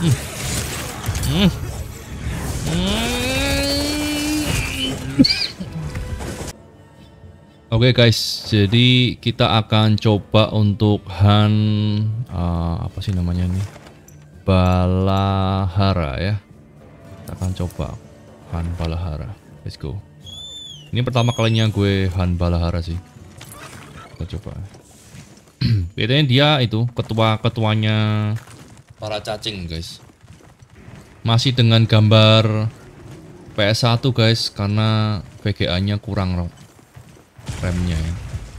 Hmm. Hmm. Oke guys, jadi kita akan coba untuk apa sih namanya nih? Balahara ya. Kita akan coba Han Balahara. Let's go. Ini pertama kalinya gue Han Balahara sih. Kita coba. Biasanya dia itu ketuanya para cacing guys. Masih dengan gambar PS1 guys, karena VGA-nya kurang remnya ya.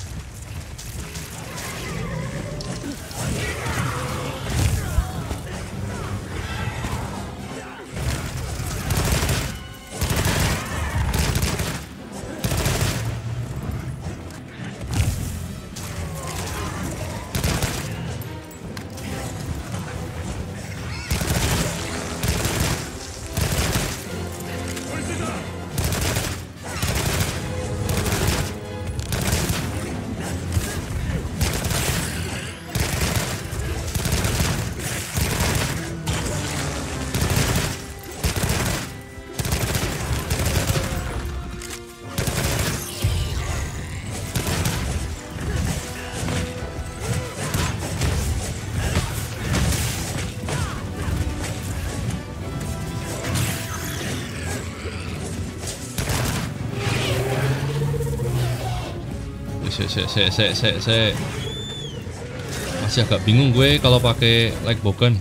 Se. Masih agak bingung gue kalau pakai like bogan.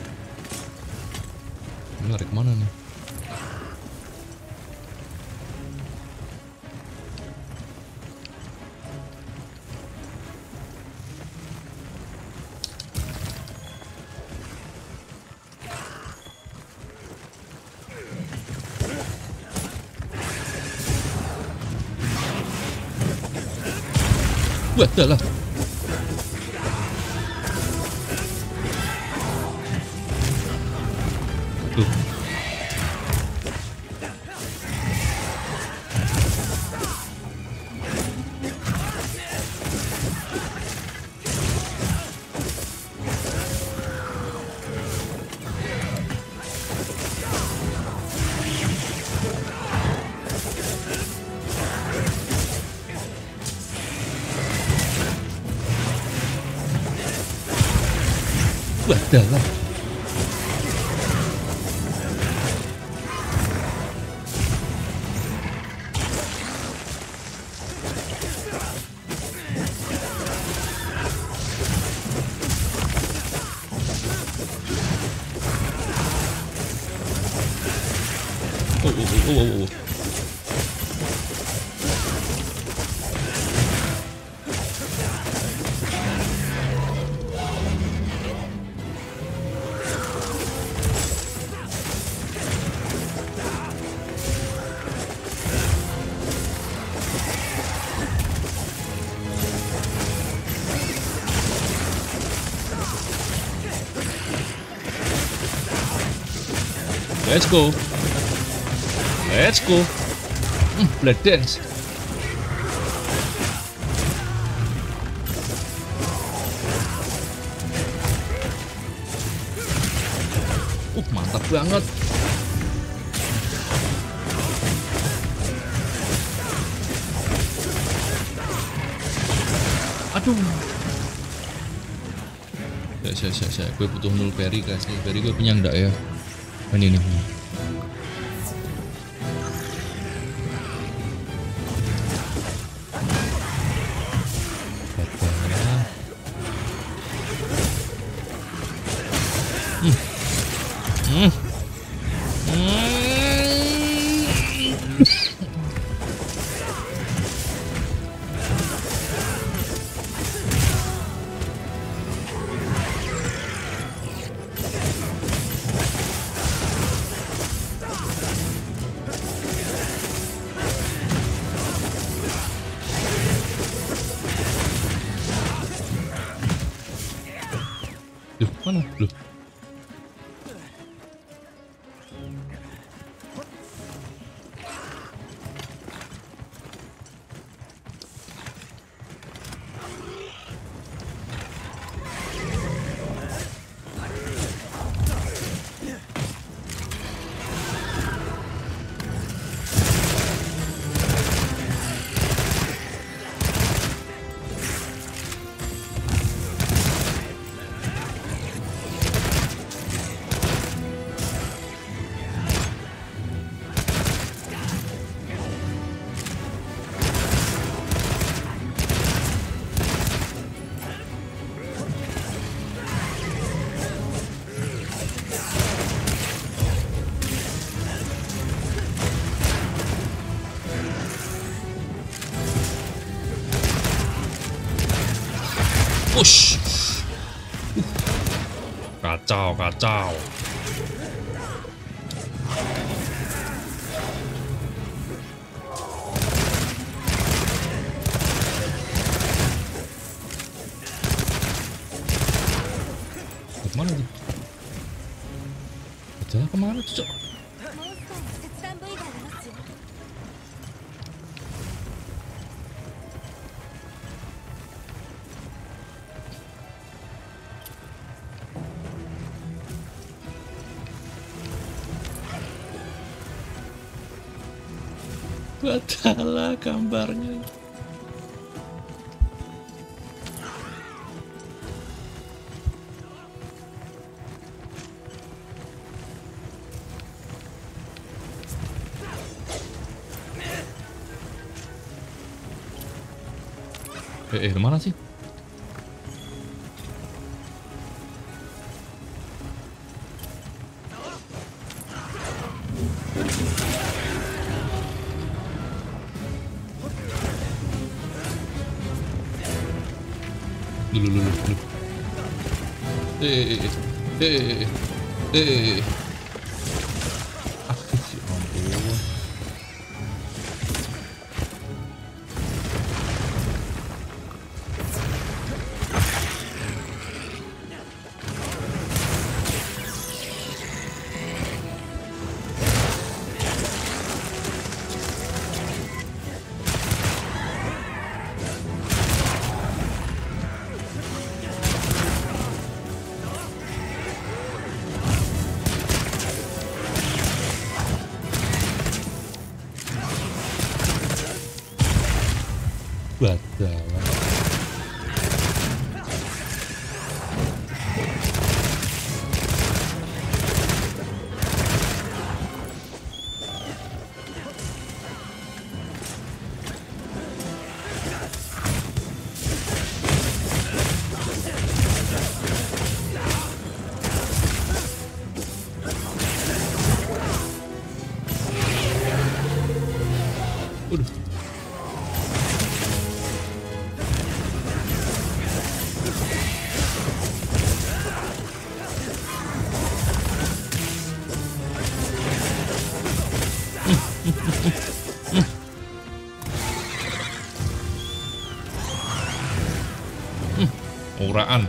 Ini lari kemana nih? Wah, dah lah. Tuh. Wah, dah lah. Oh. Let's go. Blood dance. Mantap banget. Aduh. Saya. Gue butuh null berry guys. Berry gue punya enggak ya? Ini nih. Loh, mana? Loh. Push. Kacau, kacau. Kemana tuh? Jalan kemana tuh, Cok? Batal gambarnya. Kemana sih? Dulu. Batal. Uraan.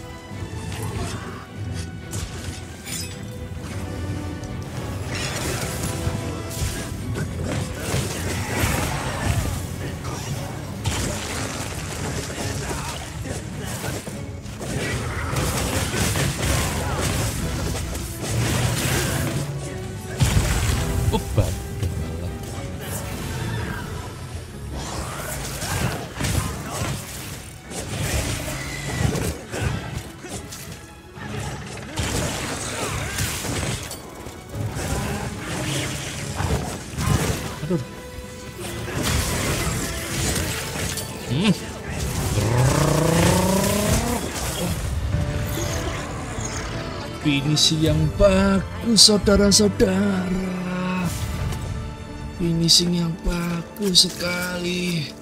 Finishing yang bagus, saudara-saudara. Finishing yang bagus sekali.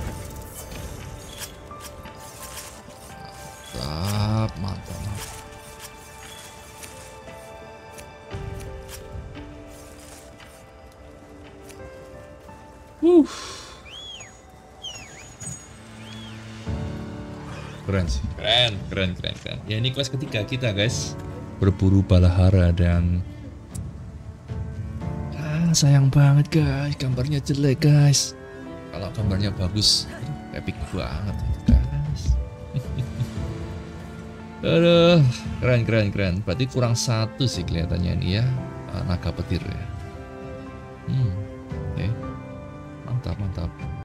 Mantap. Keren sih, keren. Ya ini kelas ketiga kita, guys. Berburu Balahara dan sayang banget guys, gambarnya jelek guys. Kalau gambarnya bagus, epic banget guys. Aduh, keren. Berarti kurang satu sih kelihatannya ini ya, naga petir ya.